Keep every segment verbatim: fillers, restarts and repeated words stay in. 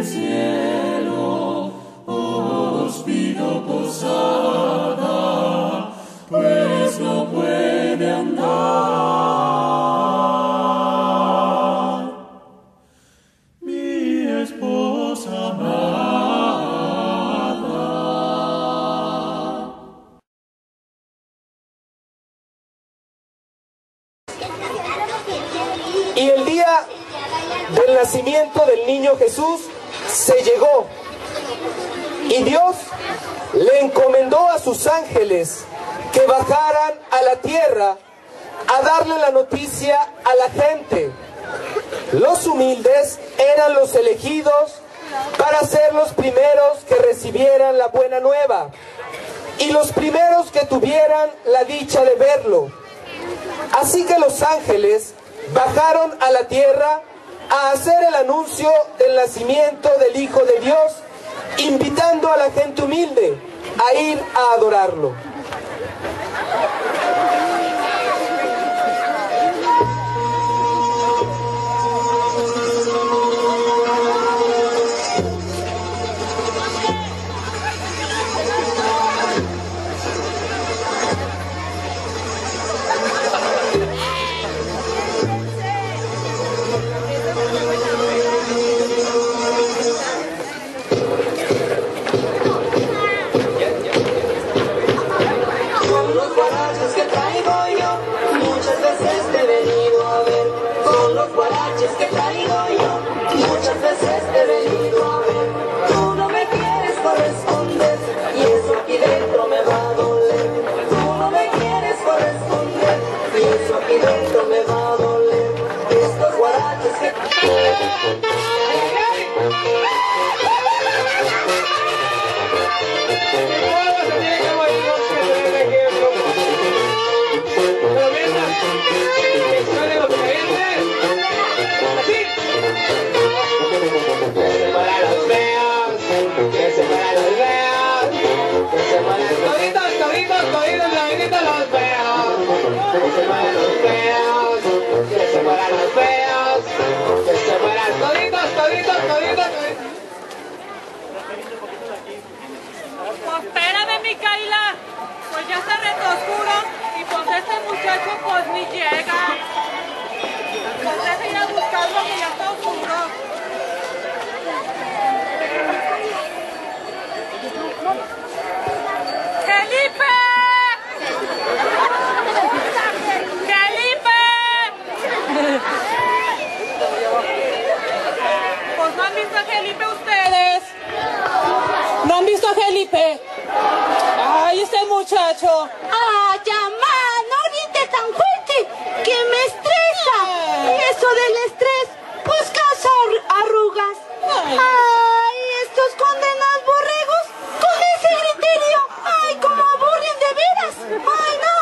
del cielo os pido posada, pues no puede andar mi esposa amada. Y el día del nacimiento del niño Jesús se llegó, y Dios le encomendó a sus ángeles que bajaran a la tierra a darle la noticia a la gente. Los humildes eran los elegidos para ser los primeros que recibieran la buena nueva y los primeros que tuvieran la dicha de verlo. Así que los ángeles bajaron a la tierra a hacer el anuncio del nacimiento del Hijo de Dios, invitando a la gente humilde a ir a adorarlo. Espérame, Micaela, pues ya está reto oscuro y pues este muchacho pues ni llega. Pues deja ir a buscarlo que ya está oscuro. ¡Felipe! ¡Felipe! Pues no han visto a Felipe ustedes. ¿No han visto a Felipe? ¡Ay, ese muchacho! ¡Ay, mamá! ¡No grites tan fuerte! ¡Que me estresa! Y eso del estrés, pues causa arrugas. ¡Ay, Ay estos condenados borregos! ¡Con ese griterío! ¡Ay, cómo aburren de veras! ¡Ay, no!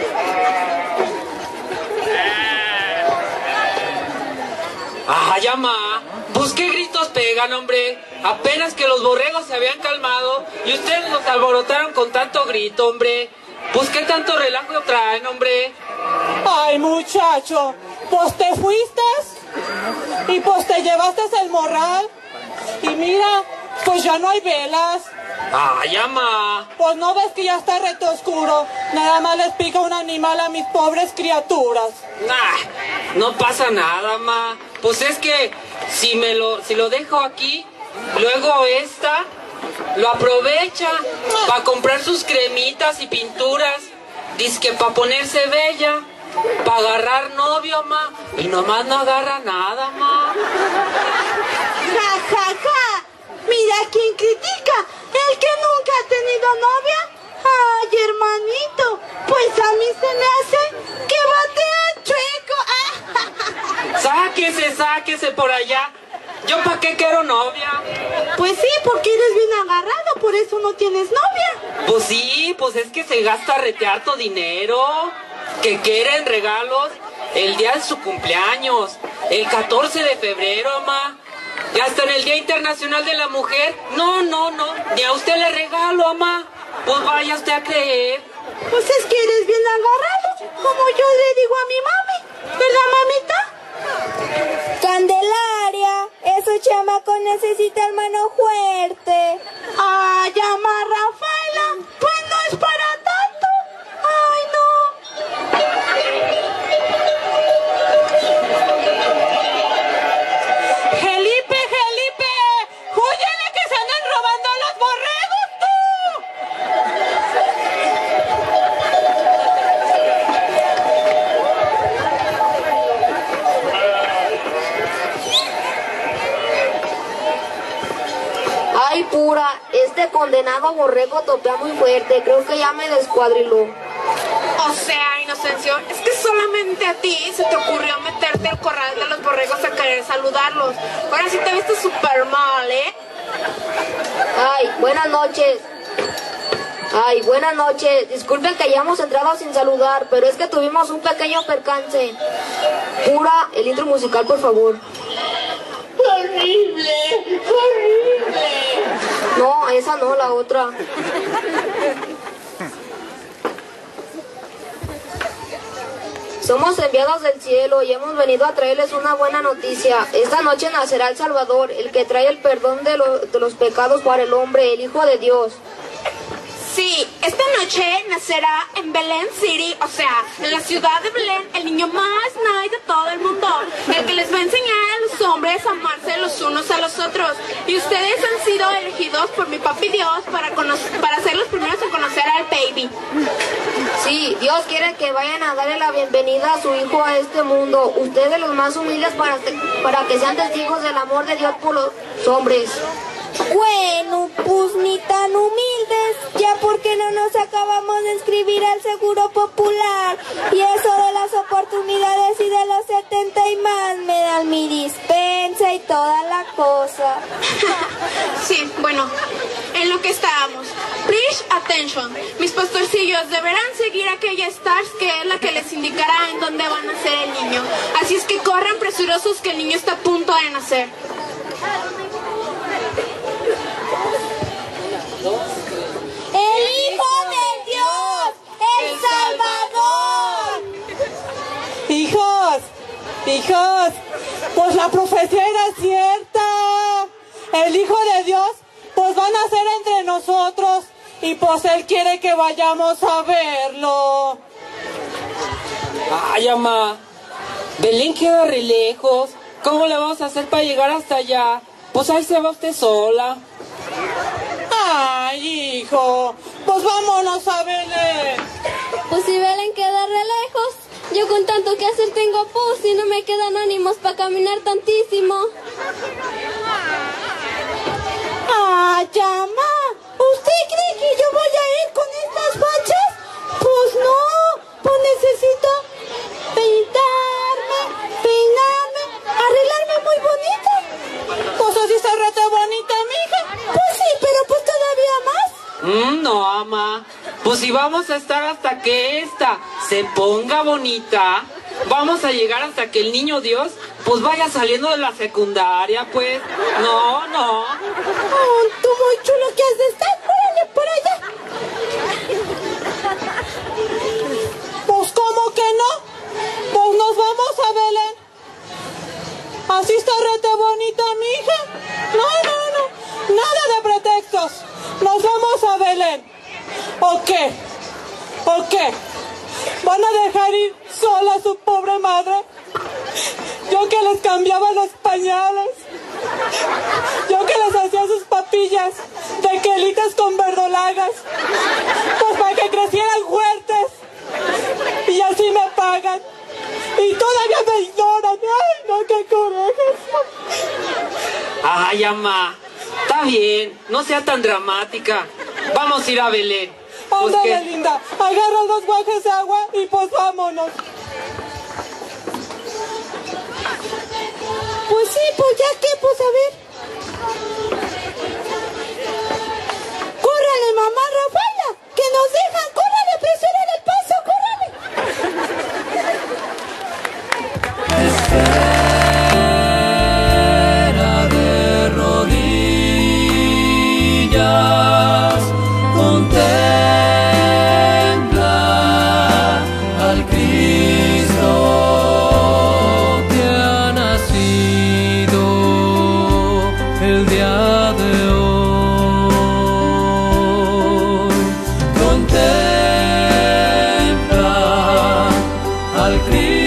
¡Ay, mamá! Pues qué gritos pegan, hombre. Apenas que los borregos se habían calmado y ustedes los alborotaron con tanto grito, hombre. Pues qué tanto relajo traen, hombre. Ay, muchacho, pues te fuiste y pues te llevaste el morral. Y mira, pues ya no hay velas. Ay, mamá. Pues no ves que ya está reto oscuro. Nada más les pica un animal a mis pobres criaturas. Nah, no pasa nada, ma. Pues es que si me lo, si lo dejo aquí, luego esta lo aprovecha para comprar sus cremitas y pinturas. Dice que para ponerse bella, para agarrar novio, ma. Y nomás no agarra nada, ma. ¡Ja, ja, ja! Mira quién critica, el que nunca ha tenido novia. Ay, hermanito, pues a mí se me hace que batea chueco. Sáquese, sáquese por allá. ¿Yo para qué quiero novia? Pues sí, porque eres bien agarrado, por eso no tienes novia. Pues sí, pues es que se gasta rete harto dinero. Que quieren regalos el día de su cumpleaños, el catorce de febrero, ma. Y hasta en el Día Internacional de la Mujer. No, no, no, ni a usted le regalo, ma. Pues vaya usted a creer. Pues es que eres bien agarrado, como yo le digo a mi mami, ¿verdad, mamita? Candelaria, esos chamacos chamaco necesita hermano fuerte. Ay, llama a Rafaela, pues no es para tanto. Ay, no. Felipe, Felipe, ¡húyele que se andan robando los borregos, tú! Ay, pura, este condenado borrego topea muy fuerte, creo que ya me descuadriló. O sea, Inocencio, es que solamente a ti se te ocurrió meterte al corral de los borregos a querer saludarlos. Ahora sí te viste súper mal, ¿eh? Ay, buenas noches. Ay, buenas noches. Disculpen que hayamos entrado sin saludar, pero es que tuvimos un pequeño percance. Pura, el intro musical, por favor. ¡Horrible! ¡Horrible! No, esa no, la otra. Somos enviados del cielo y hemos venido a traerles una buena noticia. Esta noche nacerá el Salvador, el que trae el perdón de, lo, de los pecados para el hombre, el Hijo de Dios. Sí, esta noche nacerá en Belén City, o sea, en la ciudad de Belén, el niño más nice de todo el mundo, el que les va a enseñar a los hombres a amarse los unos a los otros. Y ustedes han sido elegidos por mi papi Dios para, para ser los primeros en conocer al baby. Sí, Dios quiere que vayan a darle la bienvenida a su Hijo a este mundo. Ustedes los más humildes para que, para que sean testigos del amor de Dios por los hombres. Bueno, pues ni tan humildes, ya porque no nos acabamos de inscribir al Seguro Popular. Y eso de las oportunidades y de los setenta y más me dan mi dispensa y toda la cosa. Sí, bueno, en lo que estábamos. Please attention. Mis pastorcillos deberán seguir aquella stars que es la que les indicará en dónde va a nacer el niño. Así es que corran presurosos que el niño está a punto de nacer. ¡El Hijo de Dios! ¡El Salvador! Hijos, hijos, pues la profecía era cierta. El Hijo de Dios, pues va a nacer entre nosotros y pues Él quiere que vayamos a verlo. Ay, mamá, Belén queda re lejos. ¿Cómo le vamos a hacer para llegar hasta allá? Pues ahí se va usted sola. Ay, hijo, pues vámonos a Belén. Pues si Belén queda re lejos, yo con tanto que hacer tengo pus y no me quedan ánimos para caminar tantísimo. ¡Ah, llama! ¿Usted cree que yo voy a ir con estas fachas? Pues no, pues necesito pintarme, peinarme, arreglarme muy bonita. Pues así se rete bonita, mija. Pues sí, pero pues todavía más. Mm, no, ama. Pues si vamos a estar hasta que esta se ponga bonita, vamos a llegar hasta que el niño Dios pues vaya saliendo de la secundaria, pues. No, no. Oh, tú muy chulo que has de estar. Órale, por allá. Pues ¿cómo que no? Pues nos vamos a Belén. Así está rete bonita, mija. No, no, no. Nada de pretextos. Nos vamos a Belén. ¿O qué? ¿O qué? ¿Van a dejar ir sola a su pobre madre? Yo que les cambiaba los pañales. Yo que les hacía sus papillas de quelitas con verdolagas. Pues para que crecieran fuertes. Y así me pagan. Y todavía me ignoran. Ay, no, qué corajes. Ay, ama. Está bien, no sea tan dramática. Vamos a ir a Belén. Pues Ándale, que... linda. Agarra dos guajes de agua y pues vámonos. Pues sí, pues ya que, pues a ver. ¡Córrale, mamá Rafaela! ¡Que nos dejan! ¡Córrale, apresúrale el paso! ¡Córrale! Espera de rodillas, contempla al Cristo que ha nacido el día de hoy. Contempla al Cristo